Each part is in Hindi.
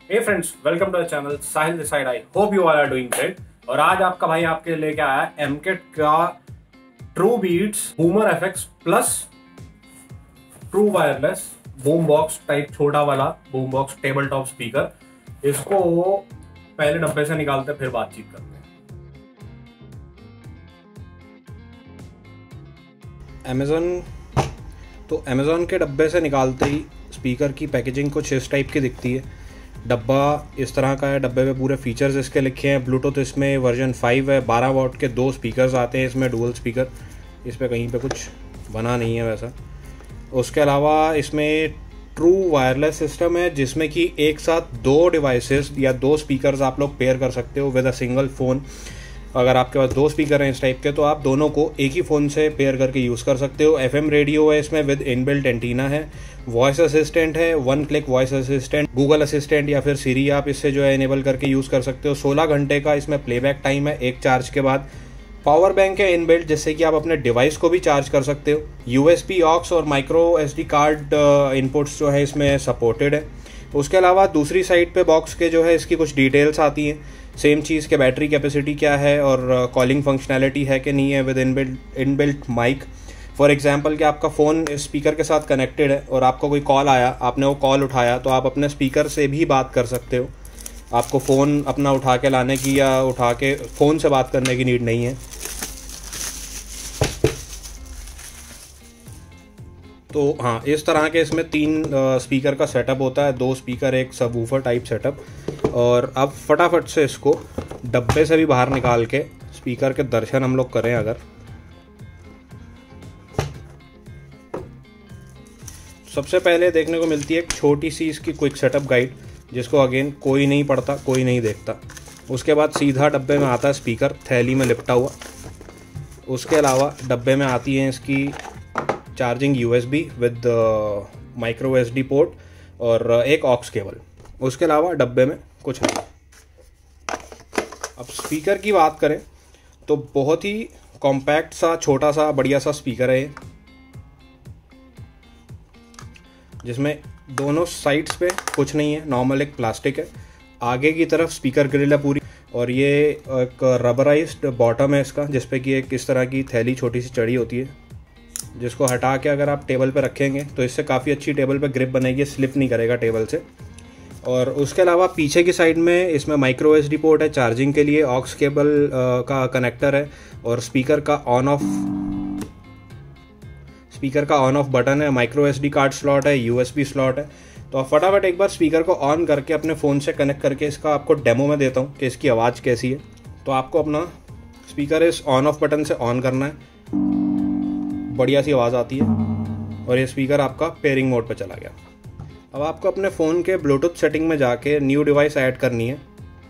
Hey friends, welcome to the channel Sahil this side. I hope you all are doing great. और आज आपका भाई आपके लेके आया है एमकेट का Trubeats boomer FX plus true wireless boom box type छोटा वाला boom box table top speaker. इसको पहले डब्बे से निकालते फिर बातचीत करते हैं। अमेज़ॉन के डब्बे से निकालते ही स्पीकर की पैकेजिंग कुछ इस टाइप की दिखती है। डब्बा इस तरह का है, डब्बे में पूरे फीचर्स इसके लिखे हैं। ब्लूटूथ इसमें वर्जन 5 है, 12 वॉट के 2 स्पीकर्स आते हैं इसमें, डुअल स्पीकर। इस पर कहीं पे कुछ बना नहीं है वैसा। उसके अलावा इसमें ट्रू वायरलेस सिस्टम है जिसमें कि एक साथ 2 डिवाइसेस या 2 स्पीकर्स आप लोग पेयर कर सकते हो विद अ सिंगल फ़ोन। अगर आपके पास 2 स्पीकर हैं इस टाइप के तो आप दोनों को एक ही फ़ोन से पेयर करके यूज़ कर सकते हो। FM रेडियो है इसमें विद इनबिल्ट एंटीना है। वॉइस असिस्टेंट है, 1 click voice assistant, Google assistant या फिर सीरी आप इससे जो है इनेबल करके यूज़ कर सकते हो। 16 घंटे का इसमें प्लेबैक टाइम है एक चार्ज के बाद। पावर बैंक है इनबिल्ट जिससे कि आप अपने डिवाइस को भी चार्ज कर सकते हो। USB ऑक्स और माइक्रो SD कार्ड इनपुट्स जो है इसमें सपोर्टेड है। उसके अलावा दूसरी साइड पे बॉक्स के जो है इसकी कुछ डिटेल्स आती हैं, सेम चीज़ के बैटरी कैपेसिटी क्या है और कॉलिंग फंक्शनैलिटी है कि नहीं है with inbuilt mic. For example कि आपका फ़ोन स्पीकर के साथ कनेक्टेड है और आपको कोई कॉल आया, आपने वो कॉल उठाया तो आप अपने स्पीकर से भी बात कर सकते हो। आपको फ़ोन अपना उठा के लाने की या उठा के फ़ोन से बात करने की नीड नहीं है। तो हाँ, इस तरह के इसमें 3 स्पीकर का सेटअप होता है, 2 स्पीकर एक सबवूफर टाइप सेटअप। और अब फटाफट से इसको डब्बे से भी बाहर निकाल के स्पीकर के दर्शन हम लोग करें। अगर सबसे पहले देखने को मिलती है एक छोटी सी इसकी क्विक सेटअप गाइड जिसको अगेन कोई नहीं पढ़ता, कोई नहीं देखता। उसके बाद सीधा डब्बे में आता है स्पीकर थैली में लिपटा हुआ। उसके अलावा डब्बे में आती है इसकी charging USB with micro SD port और एक ऑक्स केबल। उसके अलावा डब्बे में कुछ नहीं। अब स्पीकर की बात करें तो बहुत ही कॉम्पैक्ट सा छोटा सा बढ़िया सा स्पीकर है जिसमें दोनों साइड्स पे कुछ नहीं है, नॉर्मल एक प्लास्टिक है। आगे की तरफ स्पीकर ग्रिल है पूरी और ये एक रबराइज्ड बॉटम है इसका जिसपे कि एक इस तरह की थैली छोटी सी चढ़ी होती है जिसको हटा के अगर आप टेबल पे रखेंगे तो इससे काफ़ी अच्छी टेबल पे ग्रिप बनेगी, स्लिप नहीं करेगा टेबल से। और उसके अलावा पीछे की साइड में इसमें माइक्रो SD पोर्ट है चार्जिंग के लिए, ऑक्स केबल का कनेक्टर है और स्पीकर का ऑन ऑफ बटन है। माइक्रो SD कार्ड स्लॉट है, USB स्लॉट है। तो आप फटाफट एक बार स्पीकर को ऑन करके अपने फ़ोन से कनेक्ट करके इसका आपको डेमो में देता हूँ कि इसकी आवाज़ कैसी है। तो आपको अपना स्पीकर इस ऑन ऑफ बटन से ऑन करना है, बढ़िया सी आवाज़ आती है और ये स्पीकर आपका पेयरिंग मोड पे चला गया। अब आपको अपने फ़ोन के ब्लूटूथ सेटिंग में जाके न्यू डिवाइस ऐड करनी है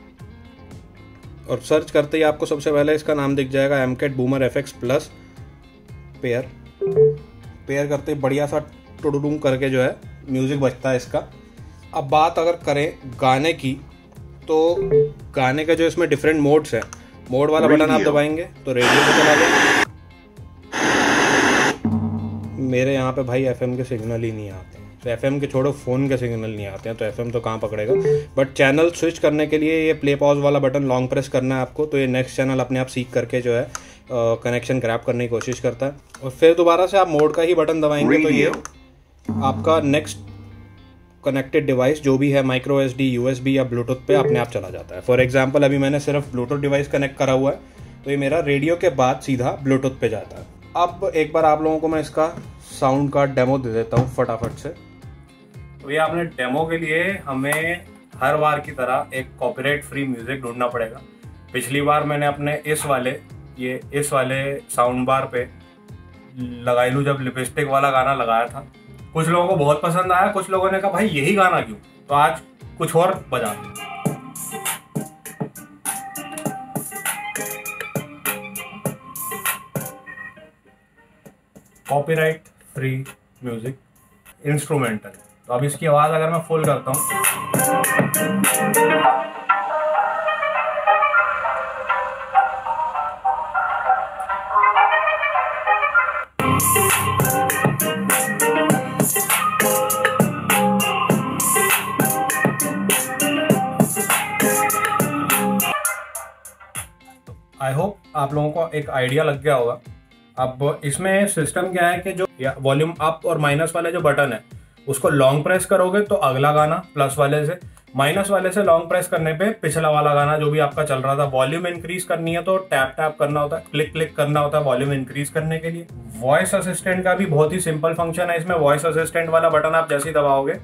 और सर्च करते ही आपको सबसे पहले इसका नाम दिख जाएगा Amkette boomer FX plus pair करते ही बढ़िया सा टुडुडुम करके जो है म्यूज़िक बजता है इसका। अब बात अगर करें गाने की तो गाने का जो इसमें डिफरेंट मोड्स हैं, मोड वाला बटन आप दबाएंगे तो रेडियो पे चला जाए। मेरे यहाँ पे भाई FM के सिग्नल ही नहीं आते हैं, तो FM के छोड़ो फ़ोन के सिग्नल नहीं आते हैं तो FM तो कहाँ पकड़ेगा। बट चैनल स्विच करने के लिए ये प्ले पॉज वाला बटन लॉन्ग प्रेस करना है आपको, तो ये नेक्स्ट चैनल अपने आप सीख करके जो है कनेक्शन ग्रैब करने की कोशिश करता है। और फिर दोबारा से आप मोड का ही बटन दबाएंगे तो ये आपका नेक्स्ट कनेक्टेड डिवाइस जो भी है माइक्रो SD, USB या ब्लूटूथ पे अपने आप चला जाता है। फॉर एग्जाम्पल अभी मैंने सिर्फ ब्लूटूथ डिवाइस कनेक्ट करा हुआ है तो ये मेरा रेडियो के बाद सीधा ब्लूटूथ पे जाता है। अब एक बार आप लोगों को मैं इसका साउंड का डेमो दे देता हूँ फटाफट से। तो ये आपने डेमो के लिए हमें हर बार की तरह एक कॉपीराइट फ्री म्यूजिक ढूंढना पड़ेगा। पिछली बार मैंने अपने इस वाले साउंड बार पे लगाई लूँ जब लिपस्टिक वाला गाना लगाया था, कुछ लोगों को बहुत पसंद आया, कुछ लोगों ने कहा भाई यही गाना क्यों, तो आज कुछ और बजा दूँ। Copyright free music instrumental. तो अब इसकी आवाज़ अगर मैं फुल करता हूँ आप लोगों को एक आइडिया लग गया होगा। अब इसमें सिस्टम क्या है कि जो वॉल्यूम अप और माइनस वाले जो बटन है उसको लॉन्ग प्रेस करोगे तो अगला गाना प्लस वाले से, माइनस वाले से लॉन्ग प्रेस करने पे पिछला वाला गाना जो भी आपका चल रहा था। वॉल्यूम इंक्रीज करनी है तो टैप टैप करना होता है, क्लिक क्लिक करना होता है वॉल्यूम इंक्रीज करने के लिए। वॉइस असिस्टेंट का भी बहुत ही सिंपल फंक्शन है इसमें। वॉइस असिस्टेंट वाला बटन आप जैसे ही दबाओगे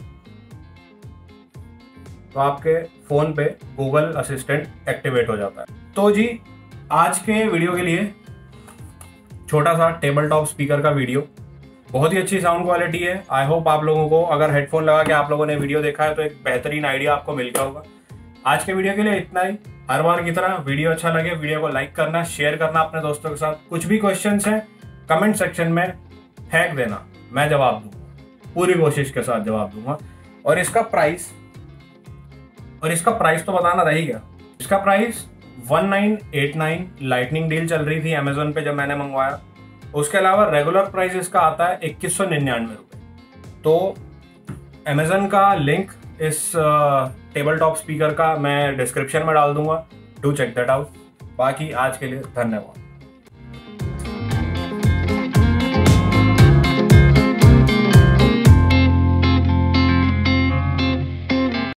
तो आपके फोन पे गूगल असिस्टेंट एक्टिवेट हो जाता है। तो जी आज के वीडियो के लिए छोटा सा टेबल टॉप स्पीकर का वीडियो, बहुत ही अच्छी साउंड क्वालिटी है। आई होप आप लोगों को अगर हेडफोन लगा के आप लोगों ने वीडियो देखा है तो एक बेहतरीन आइडिया आपको मिल गया होगा। आज के वीडियो के लिए इतना ही। हर बार की तरह वीडियो अच्छा लगे वीडियो को लाइक करना, शेयर करना अपने दोस्तों के साथ। कुछ भी क्वेश्चंस हैं कमेंट सेक्शन में फेंक देना, मैं जवाब दूंगा, पूरी कोशिश के साथ जवाब दूंगा। और इसका प्राइस तो बताना रह ही गया। इसका प्राइस 1989 लाइटनिंग डील चल रही थी अमेजोन पे जब मैंने मंगवाया। उसके अलावा रेगुलर प्राइस इसका आता है 2199 रुपये। तो अमेजन का लिंक इस टेबल टॉप स्पीकर का मैं डिस्क्रिप्शन में डाल दूंगा, डू चेक दैट आउट। बाकी आज के लिए धन्यवाद।